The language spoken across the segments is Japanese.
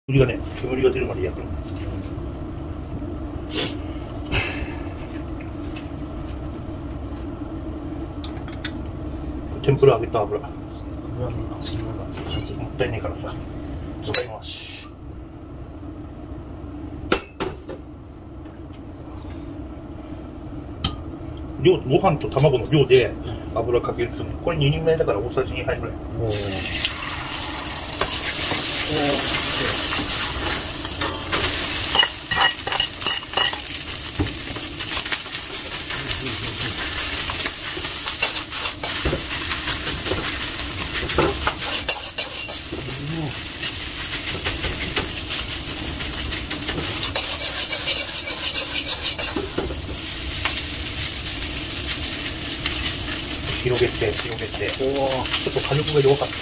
煙がね、煙が出るまで焼くの。天ぷら揚げた油。もったいねえからさ、使います。量、ご飯と卵の量で油かけるつもり。これ2人前だから大さじ2杯ぐらい。広げて、ちょっと火力が弱かった。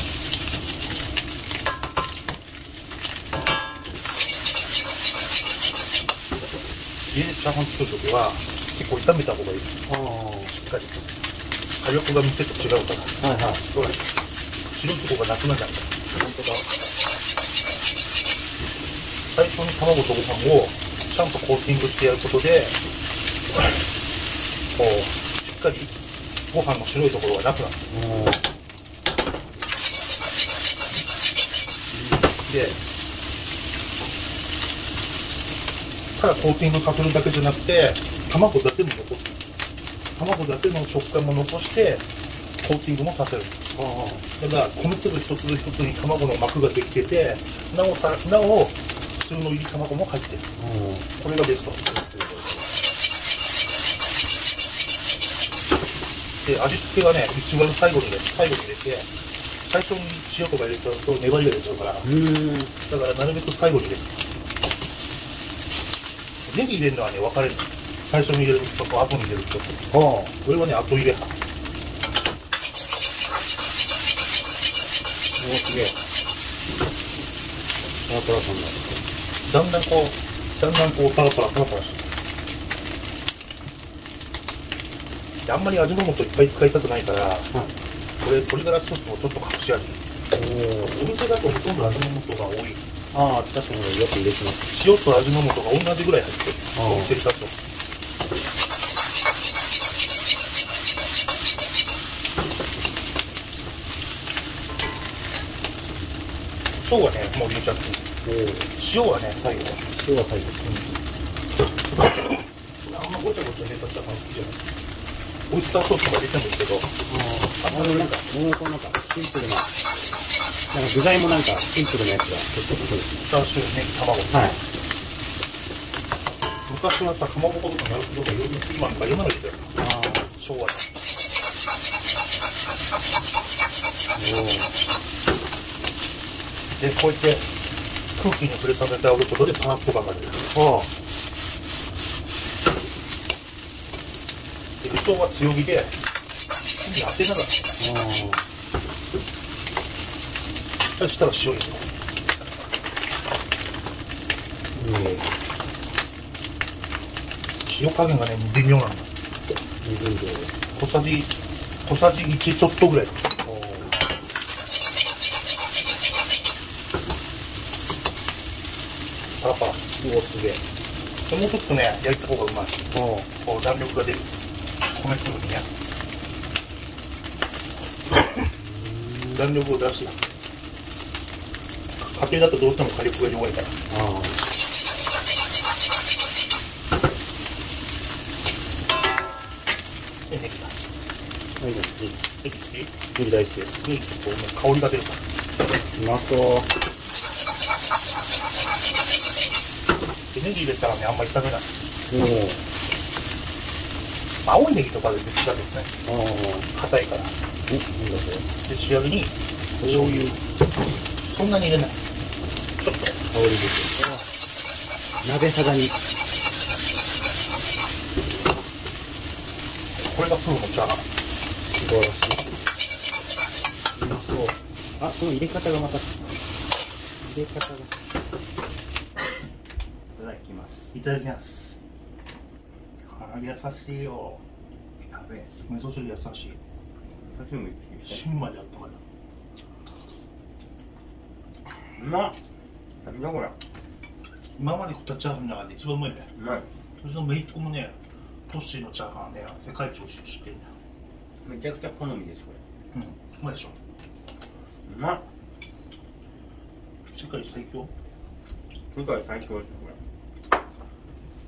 家でチャーハン作るときは結構炒めた方がいい。しっかり火力が店と違うから、白いとこがなくなっちゃう。本当だ。最初に卵とご飯をちゃんとコーティングしてやることで、こうしっかりご飯の白いところがなくなる。で、ただコーティングかけるだけじゃなくて、卵だけも残す。卵だけの食感も残して、コーティングもさせる。だから米粒一粒一つに卵の膜ができてて、なお普通の入り卵も入ってる。これがベスト。で、味付けがね、一番最後に入れて、最初に塩とか入れちゃうと粘りが出ちゃうから、だからなるべく最後に入れる。ネギ入れるのはね、分かれる。最初に入れる人と後に入れる人と。これはね、後入れ派。すげえ。パラパラ感が。だんだんこうパラパラして。あんまり味の素いっぱい使いたくないから、これ鶏ガラスープもちょっと隠し味。お店だとほとんど味の素が多い。 確かによく入れてます。 塩と味の素が同じぐらい入ってる。お店だと。塩はね、もう入れちゃって。塩はね、最後。あんまごちゃごちゃ入れたら好きじゃない。オイスターソースとか入れてもいいけど。 なんかシンプルな。具材もなんかシンプルなやつが結構得意ですね。 チャーシュー、ネギ、卵。昔はさ、かまぼことかなるほどかいろいろピーマンとかいろんなの入れてる。昭和だ。で、こうやって空気に触れさせてあげることでパラッと感が出る。で、理想は強火で、火に当てながら。そしたら塩入れる。塩加減がね、微妙なんだ。小さじ1ちょっとぐらい。パラパラ。すげえ。もうちょっとね、焼いた方がうまい。こう弾力が出る。米粒にね。弾力を出して。家庭だとどうしても火力が弱いから。で、ネギだ。ネギ大好きです。ネギとこう香りが出るから。 うまそう。 で、ネギ入れたらね、あんまり炒めない。青いネギとかで別だですね。硬いから。で、仕上げに醤油。そんなに入れない。ちょっと香り出て。 鍋肌に。 これがプロのチャーハン。 素晴らしい。うまそう。その入れ方がまた。いただきます。 いただきます。優しいよ。やべえ。味噌汁優しい。芯まであったまる。 うまっ。 なんだこれ。 今まで食ったチャーハンの中で一番うまいね。 うまい。 そのめいっ子もね、トッシーのチャーハンはね、世界一美味しいの知ってるね。 めちゃくちゃ好みですこれ。 うん、うまいでしょ。 うまい。 世界最強。 世界最強ですねこ